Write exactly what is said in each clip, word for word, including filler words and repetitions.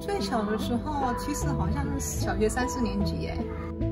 最小的时候，其实好像是小学三四年级哎。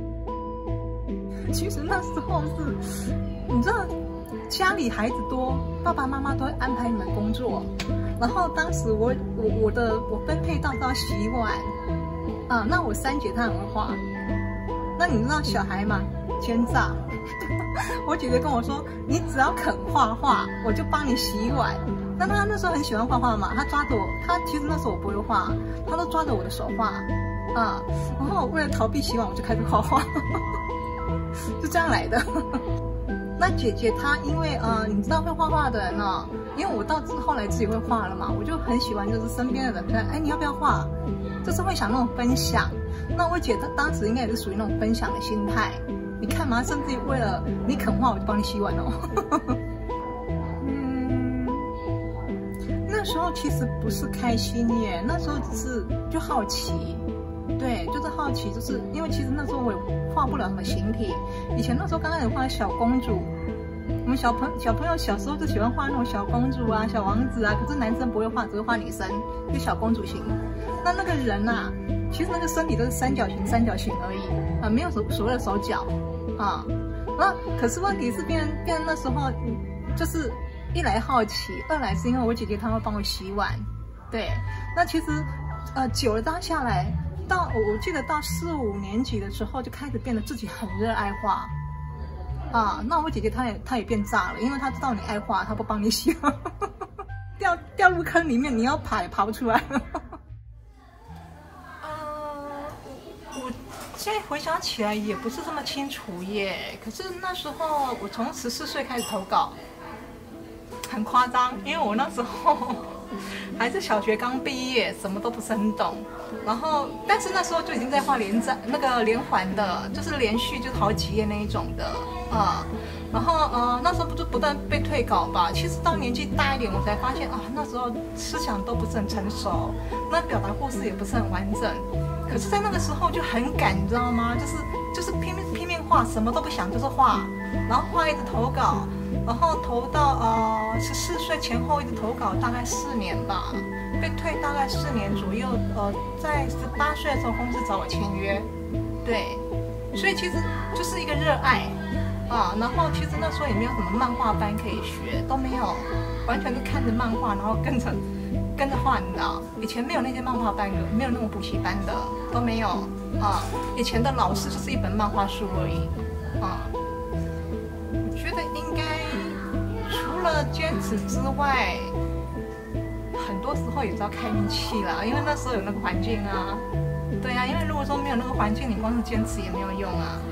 其实那时候是，你知道，家里孩子多，爸爸妈妈都会安排你们工作。然后当时我我我的我分配到到洗碗，啊，那我三姐她很会画。那你知道小孩嘛，奸诈。我姐姐跟我说，你只要肯画画，我就帮你洗碗。那她那时候很喜欢画画嘛，她抓着我，她其实那时候我不会画，她都抓着我的手画，啊，然后为了逃避洗碗，我就开始画画，就这样来的。那姐姐她因为呃，你知道会画画的人哦，因为我到后来自己会画了嘛，我就很喜欢就是身边的人看，哎，你要不要画？就是会想那种分享。那我姐她当时应该也是属于那种分享的心态。你看嘛，甚至于为了你肯画，我就帮你洗碗哦。嗯，那时候其实不是开心耶，那时候只是就好奇，对，就是好奇，就是因为其实那时候我也画不了什么形体。以前那时候刚开始画小公主，我们小朋小朋友小时候就喜欢画那种小公主啊、小王子啊，可是男生不会画，只会画女生，就小公主型。那那个人啊，其实那个身体都是三角形、三角形而已啊，没有所所谓的手脚。啊，那可是问题是变变那时候，就是一来好奇，二来是因为我姐姐她会帮我洗碗，对。那其实，呃，久了当下来，到我记得到四五年级的时候，就开始变得自己很热爱画，啊，那我姐姐她也她也变炸了，因为她知道你爱画，她不帮你洗，掉掉入坑里面，你要爬也爬不出来。现在回想起来也不是这么清楚耶，可是那时候我从十四岁开始投稿，很夸张，因为我那时候还是小学刚毕业，什么都不是很懂。然后，但是那时候就已经在画连载那个连环的，就是连续就好几页那一种的啊。然后呃，那时候不就不断被退稿吧。其实到年纪大一点，我才发现啊，那时候思想都不是很成熟，那表达故事也不是很完整。可是，在那个时候就很赶，你知道吗？就是就是拼命拼命画，什么都不想，就是画，然后画一直投稿，然后投到呃十四岁前后一直投稿，大概四年吧，被退大概四年左右。呃，在十八岁的时候，公司找我签约，对，所以其实就是一个热爱啊。然后其实那时候也没有什么漫画班可以学，都没有，完全是看着漫画，然后跟着。跟着画，你知道，以前没有那些漫画班的，没有那种补习班的，都没有啊。以前的老师就是一本漫画书而已啊。我觉得应该除了坚持之外，很多时候也是要开运气啦，因为那时候有那个环境啊。对啊，因为如果说没有那个环境，你光是坚持也没有用啊。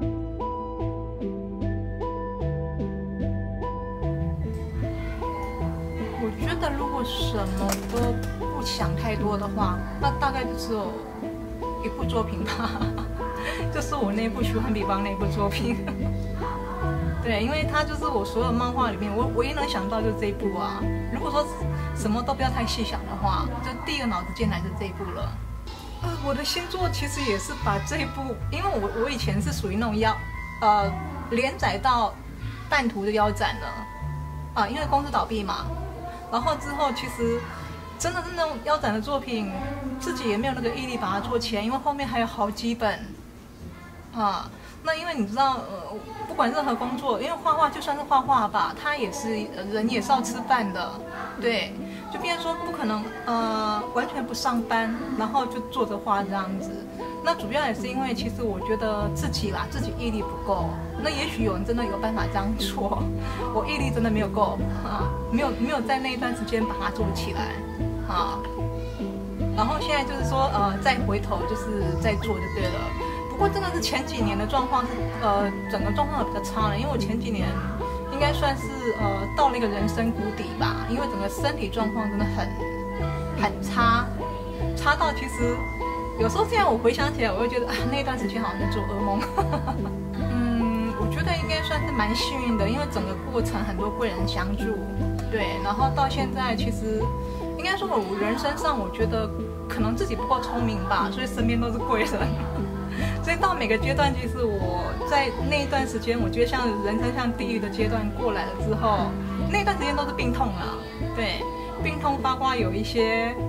我觉得如果什么都不想太多的话，那大概就只有一部作品吧，就是我那部《虚幻比方》那部作品。对，因为它就是我所有漫画里面，我唯一能想到就是这一部啊。如果说什么都不要太细想的话，就第一个脑子进来就是这一部了。呃，我的星座其实也是把这一部，因为我我以前是属于那种腰，呃，连载到半途就腰斩了啊，因为公司倒闭嘛。然后之后其实真的是那种腰斩的作品，自己也没有那个毅力把它做起来，因为后面还有好几本啊。那因为你知道，呃，不管任何工作，因为画画就算是画画吧，他也是人也是要吃饭的，对，就变成说不可能呃完全不上班，然后就坐着画这样子。那主要也是因为其实我觉得自己啦，自己毅力不够。那也许有人真的有办法这样做，我毅力真的没有够啊，没有没有在那一段时间把它做起来啊。然后现在就是说呃再回头就是再做就对了。不过真的是前几年的状况是呃整个状况比较差了，因为我前几年应该算是呃到了一个人生谷底吧，因为整个身体状况真的很很差，差到其实有时候现在我回想起来，我会觉得啊那段时间好像在做噩梦。嗯，我觉得应该算是蛮幸运的，因为整个过程很多贵人相助，对，然后到现在其实应该说我人生上我觉得可能自己不够聪明吧，所以身边都是贵人。所以到每个阶段，其实我在那一段时间，我觉得像人生像地狱的阶段过来了之后，那段时间都是病痛啦，对，病痛包括有一些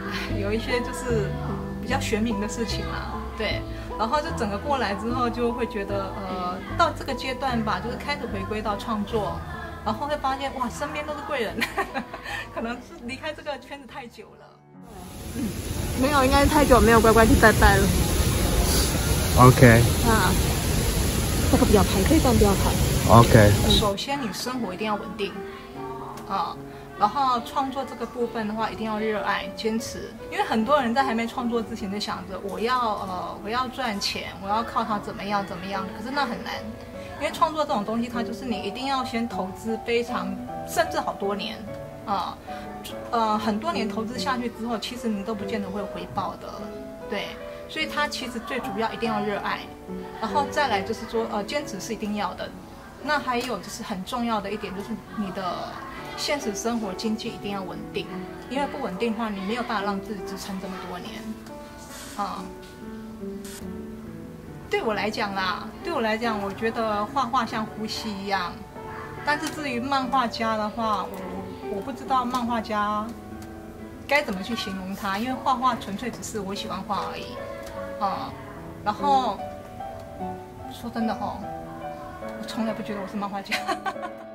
有一些就是比较玄冥的事情啦，对。然后就整个过来之后，就会觉得呃，到这个阶段吧，就是开始回归到创作，然后会发现哇，身边都是贵人，可能是离开这个圈子太久了。 嗯，没有，应该是太久没有乖乖去拜拜了。 OK。 啊，这个比较排，这段比较排。 OK。 首先，你生活一定要稳定，啊。然后创作这个部分的话，一定要热爱、坚持，因为很多人在还没创作之前就想着我要呃我要赚钱，我要靠它怎么样怎么样，可是那很难，因为创作这种东西，它就是你一定要先投资非常甚至好多年啊，呃, 呃很多年投资下去之后，其实你都不见得会有回报的，对，所以它其实最主要一定要热爱，然后再来就是说呃坚持是一定要的，那还有就是很重要的一点就是你的。现实生活经济一定要稳定，因为不稳定的话，你没有办法让自己支撑这么多年。啊、嗯，对我来讲啦，对我来讲，我觉得画画像呼吸一样。但是至于漫画家的话，我我不知道漫画家该怎么去形容他，因为画画纯粹只是我喜欢画而已。啊、嗯，然后说真的哦，我从来不觉得我是漫画家。